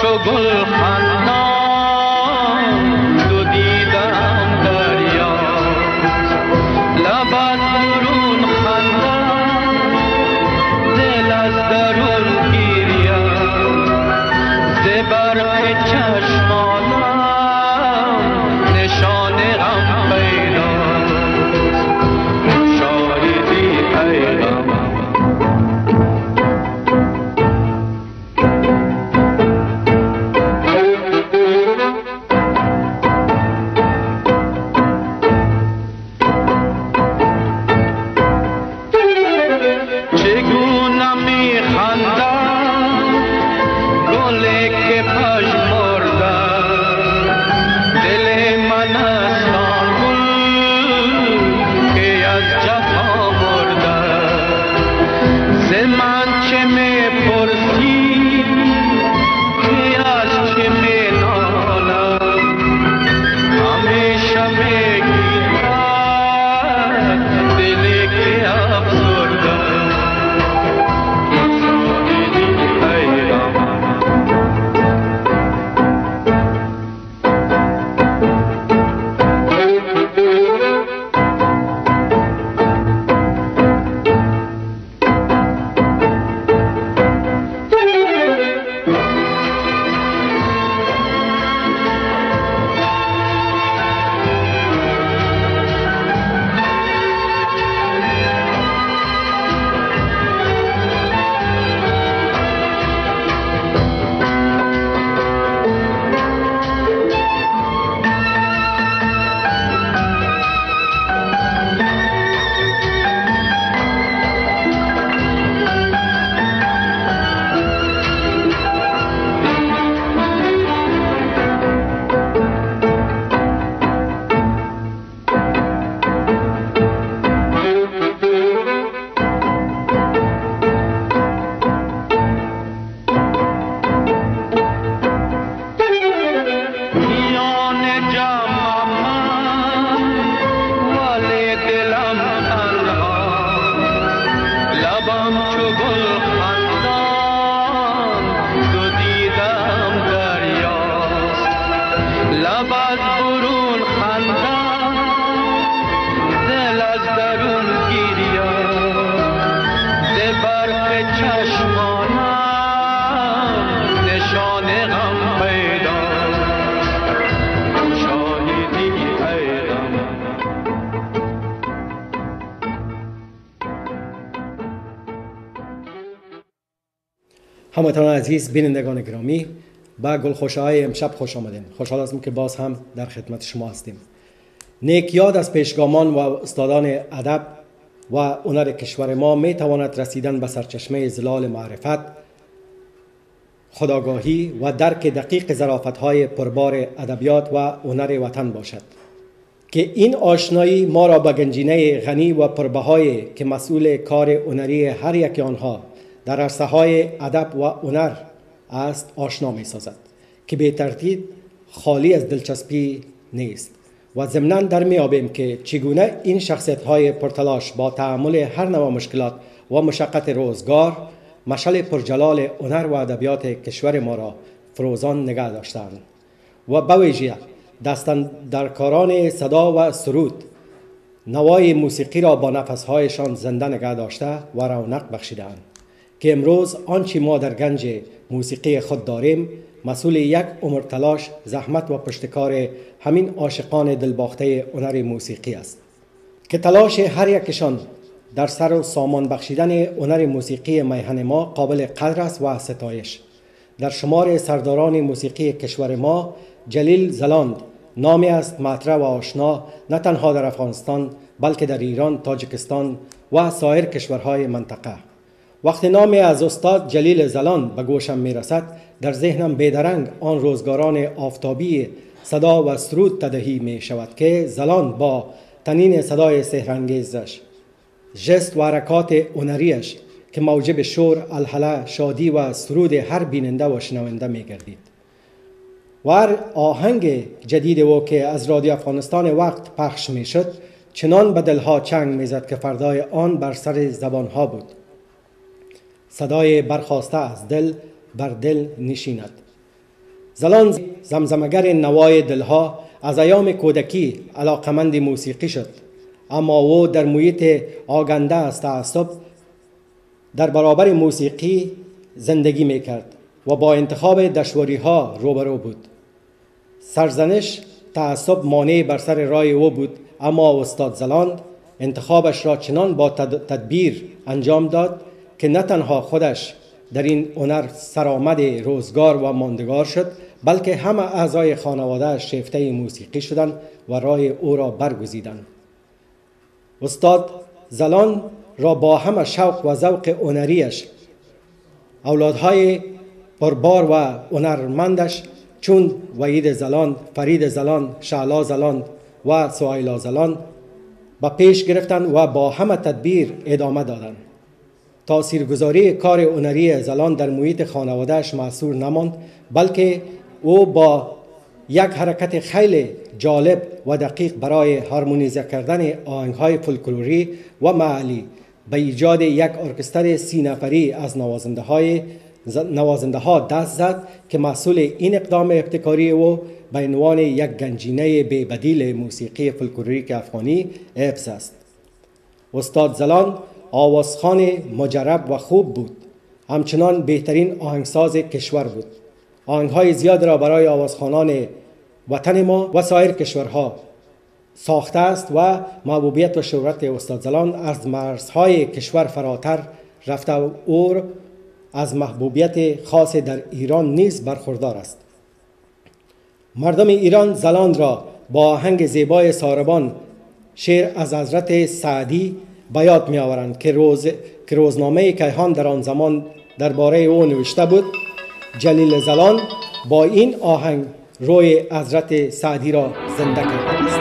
چو گل خندان دو دیدم دریا لبت برون خندان دل از درون گیریا ز برق چشمانم نشان غم پیدا شاهدی ای غم هموطنان عزیز، بینندگان گرامی، با گل خوشهای امشب خوش آمدین. خوشحال هستم که باز هم در خدمت شما هستیم. نیک یاد از پیشگامان و استادان ادب و هنر کشور ما می تواند رسیدن به سرچشمه زلال معرفت، خودآگاهی و درک دقیق ظرافت‌های پربار ادبیات و هنر وطن باشد که این آشنایی ما را به گنجینه غنی و پربهایی که مسئول کار هنری هر یک آنها در عرصه‌های ادب و هنر است آشنا می سازد که به ترتیب خالی از دلچسپی نیست و ضمناً در میابیم که چگونه این شخصیت‌های پرتلاش با تحمل هر نوع مشکلات و مشقت روزگار مشعل پرجلال هنر و ادبیات کشور ما را فروزان نگه داشتند و به ویژه دستاندرکاران صدا و سرود نوای موسیقی را با نفس‌هایشان زنده نگه داشته و رونق بخشیدند که امروز آنچه ما در گنج موسیقی خود داریم مسئول یک عمر تلاش، زحمت و پشتکار همین عاشقان دلباخته هنر موسیقی است که تلاش هر یکشان در سر و سامان بخشیدن هنر موسیقی میهن ما قابل قدر است و ستایش. در شمار سرداران موسیقی کشور ما جلیل زلاند نامی است مطرح و آشنا نه تنها در افغانستان بلکه در ایران، تاجیکستان و سایر کشورهای منطقه. وقتی نامی از استاد جلیل زلاند به گوشم میرسد در ذهنم بیدرنگ آن روزگاران آفتابی صدا و سرود تداعی می شود که زلاند با تنین صدای سحرانگیزش، ژست و حرکات هنریش که موجب شور، الحله، شادی و سرود هر بیننده و شنونده می گردید. و هر آهنگ جدید او که از رادیو افغانستان وقت پخش می شد چنان به دلها چنگ می زد که فردای آن بر سر زبانها بود. صدای برخواسته از دل بر دل نشیند. زلاند زمزمگر نوای دلها از ایام کودکی علاقمند موسیقی شد، اما او در محیط آگنده از تعصب در برابر موسیقی زندگی میکرد و با انتخاب دشواری ها روبرو بود. سرزنش، تعصب مانع بر سر راه او بود، اما استاد زلاند انتخابش را چنان با تدبیر انجام داد که نه تنها خودش در این هنر سرآمد روزگار و ماندگار شد، بلکه همه اعضای خانواده شیفته موسیقی شدند و راه او را برگزیدند. استاد زلاند را با همه شوق و ذوق هنریش اولادهای پربار و هنرمندش چون وحید زلاند، فرید زلاند، شعلا زلاند و سهیلا زلاند به پیش گرفتند و با همه تدبیر ادامه دادند. تاثیرگذاری کار هنری زلاند در محیط خانوادهش محصور نماند، بلکه او با یک حرکت خیلی جالب و دقیق برای هارمونیزه کردن آهنگ‌های فولکلوری و محلی به ایجاد یک ارکستر 30 نفری از نوازنده ها دست زد که مسئول این اقدام ابتکاری او به عنوان یک گنجینه بی‌بدیل موسیقی فولکلوریک افغانی حفظ است. استاد زلاند آوازخوان مجرب و خوب بود، همچنان بهترین آهنگساز کشور بود. آهنگ‌های زیاد را برای آوازخوانان وطن ما و سایر کشورها ساخته است و محبوبیت و شهرت استاد زلاند از مرزهای کشور فراتر رفته و او از محبوبیت خاص در ایران نیز برخوردار است. مردم ایران زلاند را با آهنگ زیبای ساربان، شعر از حضرت سعدی به یاد می آورند که روزنامه کیهان در آن زمان درباره او نوشته بود. جلیل زلاند با این آهنگ روی حضرت سعدی را زنده کرده است.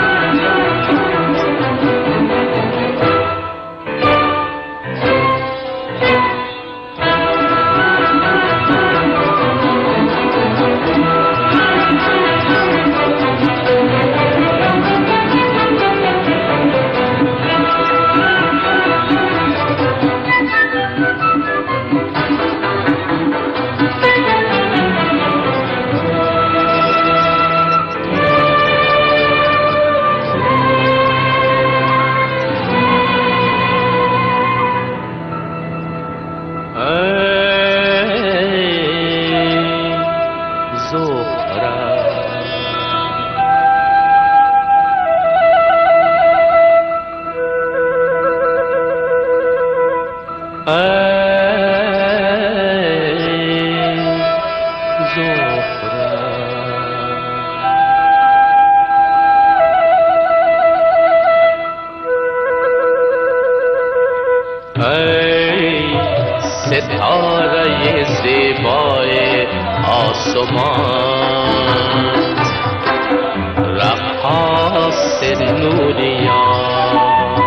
ستاره زیبای آسمان، رقاص نوریان،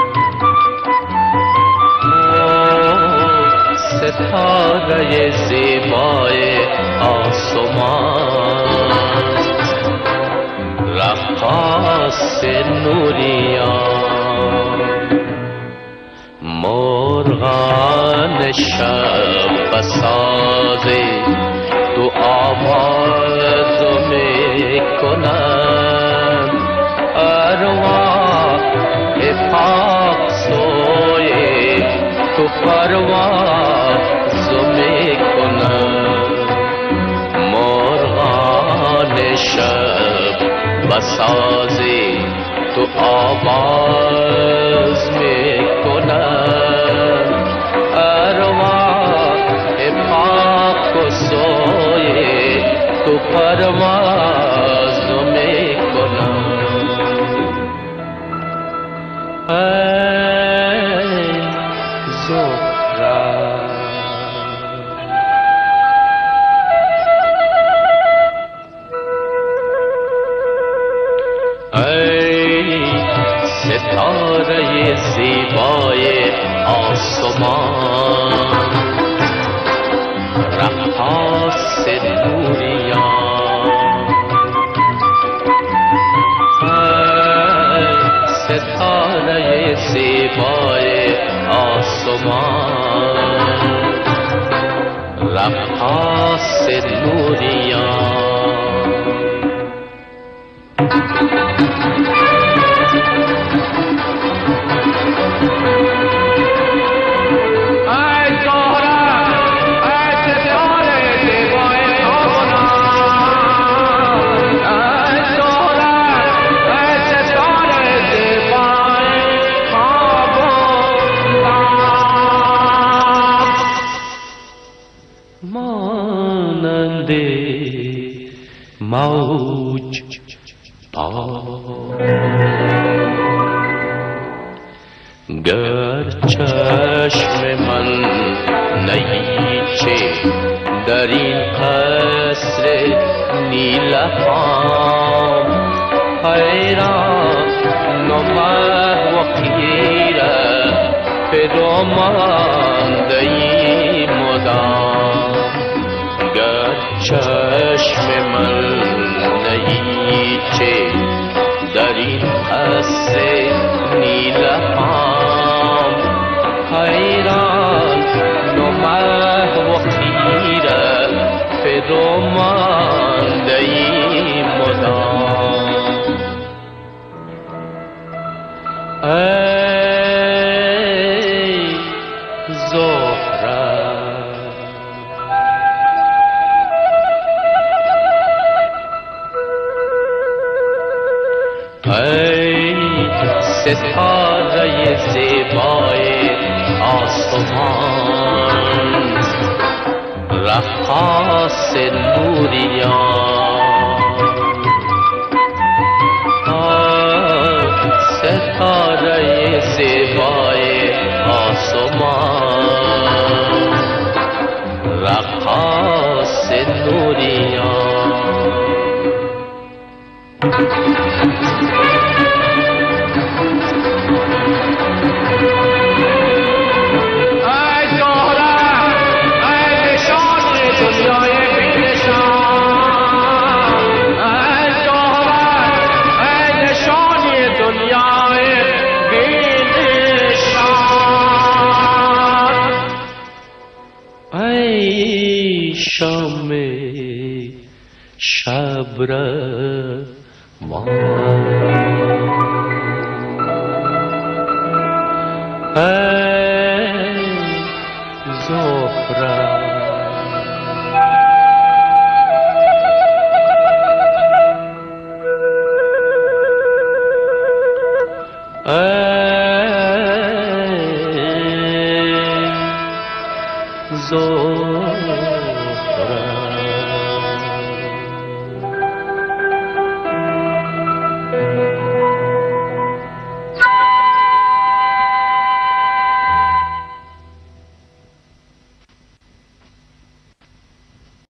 ستاره زیبای آسمان، رقاص نوریان، مرغان شب بسازی تو آواز می کنند، ارواح پاک سوی تو پرواز می کنند، مرغان شب بسازی تو آواز می کنند، ارواح پاک سوی تو پرواز می کنند. ای زهره ستاره زیبای آسمان، رقاص نوریان، ستاره زیبای آسمان، رقاص رقاص نوریان موج گر چشم من نیچه در این قصر نیلفام حیران نمه و خیره پیرومانده مدام گر چشم من نیچه در این قصر نیلفام حیران نمه و خیره پیرومانده مدام ای زهره ای ستاره زیبای آسمان رقاص نوریان ستاره زیبای آسمان رقاص نوریان شام شب روان